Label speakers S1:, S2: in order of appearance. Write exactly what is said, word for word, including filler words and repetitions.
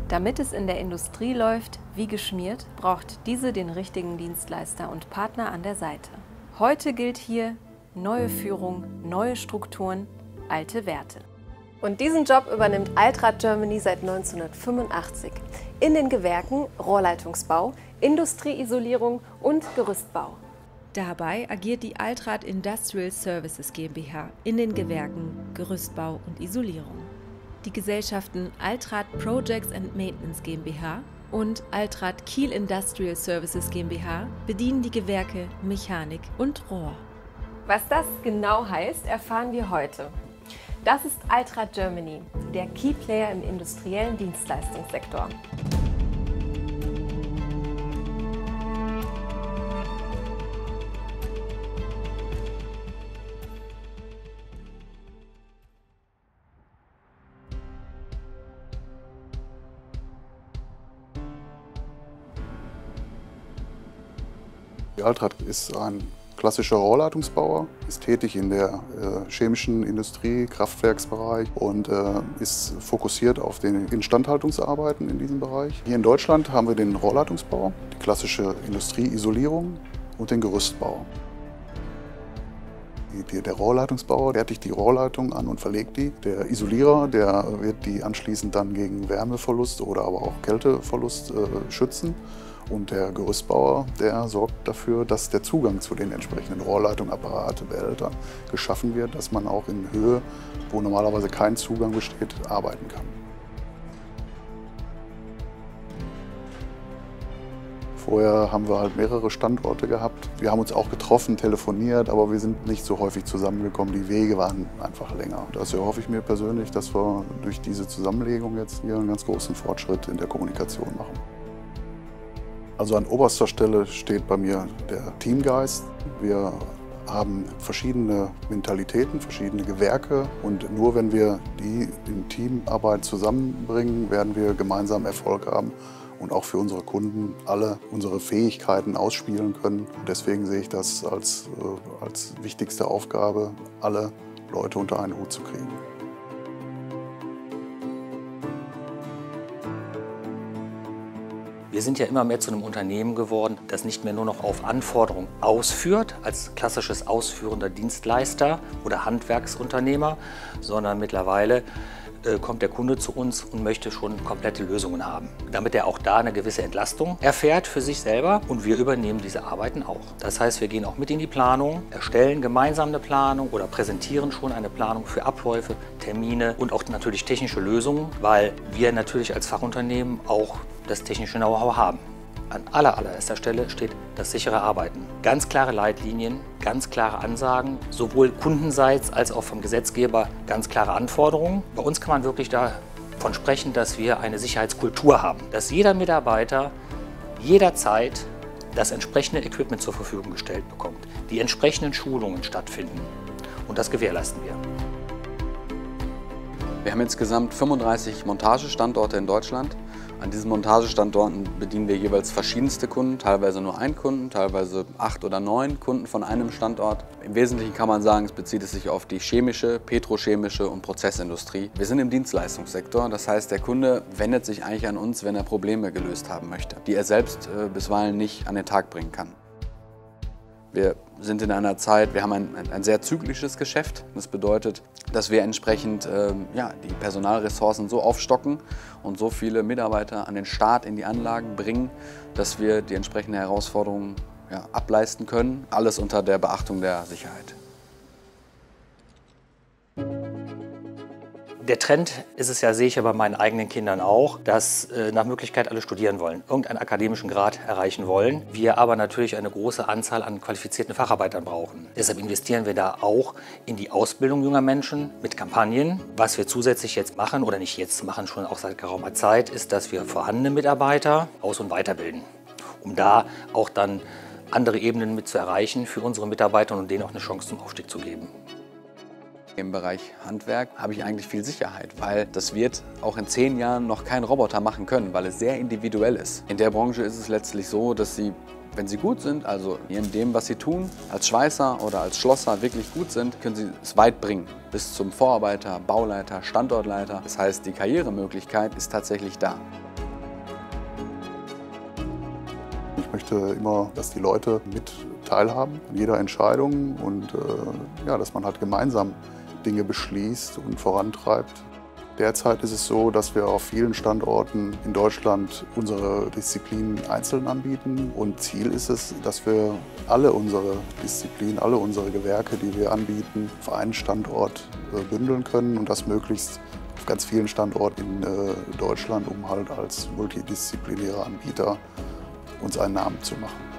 S1: Damit es in der Industrie läuft wie geschmiert, braucht diese den richtigen Dienstleister und Partner an der Seite. Heute gilt hier neue Führung, neue Strukturen, alte Werte.
S2: Und diesen Job übernimmt Altrad Germany seit neunzehnhundertfünfundachtzig. In den Gewerken Rohrleitungsbau, Industrieisolierung und Gerüstbau.
S1: Dabei agiert die Altrad Industrial Services GmbH in den Gewerken Gerüstbau und Isolierung. Die Gesellschaften Altrad Projects and Maintenance GmbH und Altrad Kiel Industrial Services GmbH bedienen die Gewerke Mechanik und Rohr.
S2: Was das genau heißt, erfahren wir heute. Das ist Altrad Germany, der Key Player im industriellen Dienstleistungssektor.
S3: Die Altrad ist ein klassischer Rohrleitungsbauer, ist tätig in der äh, chemischen Industrie, Kraftwerksbereich und äh, ist fokussiert auf die Instandhaltungsarbeiten in diesem Bereich. Hier in Deutschland haben wir den Rohrleitungsbau, die klassische Industrieisolierung und den Gerüstbau. Die, der Rohrleitungsbauer fertigt die Rohrleitung an und verlegt die. Der Isolierer, der wird die anschließend dann gegen Wärmeverlust oder aber auch Kälteverlust äh, schützen. Und der Gerüstbauer, der sorgt dafür, dass der Zugang zu den entsprechenden Rohrleitungen, Apparate, Behälter geschaffen wird, dass man auch in Höhe, wo normalerweise kein Zugang besteht, arbeiten kann. Vorher haben wir halt mehrere Standorte gehabt. Wir haben uns auch getroffen, telefoniert, aber wir sind nicht so häufig zusammengekommen. Die Wege waren einfach länger. Und das erhoffe ich mir persönlich, dass wir durch diese Zusammenlegung jetzt hier einen ganz großen Fortschritt in der Kommunikation machen. Also an oberster Stelle steht bei mir der Teamgeist. Wir haben verschiedene Mentalitäten, verschiedene Gewerke und nur wenn wir die in Teamarbeit zusammenbringen, werden wir gemeinsam Erfolg haben und auch für unsere Kunden alle unsere Fähigkeiten ausspielen können. Und deswegen sehe ich das als, äh, als wichtigste Aufgabe, alle Leute unter einen Hut zu kriegen.
S4: Wir sind ja immer mehr zu einem Unternehmen geworden, das nicht mehr nur noch auf Anforderungen ausführt, als klassisches ausführender Dienstleister oder Handwerksunternehmer, sondern mittlerweile äh, kommt der Kunde zu uns und möchte schon komplette Lösungen haben, damit er auch da eine gewisse Entlastung erfährt für sich selber und wir übernehmen diese Arbeiten auch. Das heißt, wir gehen auch mit in die Planung, erstellen gemeinsam eine Planung oder präsentieren schon eine Planung für Abläufe, Termine und auch natürlich technische Lösungen, weil wir natürlich als Fachunternehmen auch das technische Know-how haben. An aller, allererster Stelle steht das sichere Arbeiten. Ganz klare Leitlinien, ganz klare Ansagen, sowohl kundenseits als auch vom Gesetzgeber ganz klare Anforderungen. Bei uns kann man wirklich davon sprechen, dass wir eine Sicherheitskultur haben, dass jeder Mitarbeiter jederzeit das entsprechende Equipment zur Verfügung gestellt bekommt, die entsprechenden Schulungen stattfinden und das gewährleisten wir.
S5: Wir haben insgesamt fünfunddreißig Montagestandorte in Deutschland. An diesen Montagestandorten bedienen wir jeweils verschiedenste Kunden, teilweise nur einen Kunden, teilweise acht oder neun Kunden von einem Standort. Im Wesentlichen kann man sagen, es bezieht es sich auf die chemische, petrochemische und Prozessindustrie. Wir sind im Dienstleistungssektor, das heißt, der Kunde wendet sich eigentlich an uns, wenn er Probleme gelöst haben möchte, die er selbst äh, bisweilen nicht an den Tag bringen kann. Wir sind in einer Zeit, wir haben ein, ein, ein sehr zyklisches Geschäft. Das bedeutet, dass wir entsprechend ähm, ja, die Personalressourcen so aufstocken und so viele Mitarbeiter an den Start in die Anlagen bringen, dass wir die entsprechenden Herausforderungen ja, ableisten können. Alles unter der Beachtung der Sicherheit.
S4: Der Trend ist es ja, sehe ich ja bei meinen eigenen Kindern auch, dass äh, nach Möglichkeit alle studieren wollen, irgendeinen akademischen Grad erreichen wollen. Wir aber natürlich eine große Anzahl an qualifizierten Facharbeitern brauchen. Deshalb investieren wir da auch in die Ausbildung junger Menschen mit Kampagnen. Was wir zusätzlich jetzt machen, oder nicht jetzt machen, schon auch seit geraumer Zeit, ist, dass wir vorhandene Mitarbeiter aus- und weiterbilden, um da auch dann andere Ebenen mit zu erreichen für unsere Mitarbeiter und denen auch eine Chance zum Aufstieg zu geben.
S5: Im Bereich Handwerk habe ich eigentlich viel Sicherheit, weil das wird auch in zehn Jahren noch kein Roboter machen können, weil es sehr individuell ist. In der Branche ist es letztlich so, dass sie, wenn sie gut sind, also in dem, was sie tun, als Schweißer oder als Schlosser wirklich gut sind, können sie es weit bringen, bis zum Vorarbeiter, Bauleiter, Standortleiter. Das heißt, die Karrieremöglichkeit ist tatsächlich da.
S3: Ich möchte immer, dass die Leute mit teilhaben an jeder Entscheidung und äh, ja, dass man halt gemeinsam Dinge beschließt und vorantreibt. Derzeit ist es so, dass wir auf vielen Standorten in Deutschland unsere Disziplinen einzeln anbieten. Und Ziel ist es, dass wir alle unsere Disziplinen, alle unsere Gewerke, die wir anbieten, auf einen Standort bündeln können und das möglichst auf ganz vielen Standorten in Deutschland, um halt als multidisziplinärer Anbieter uns einen Namen zu machen.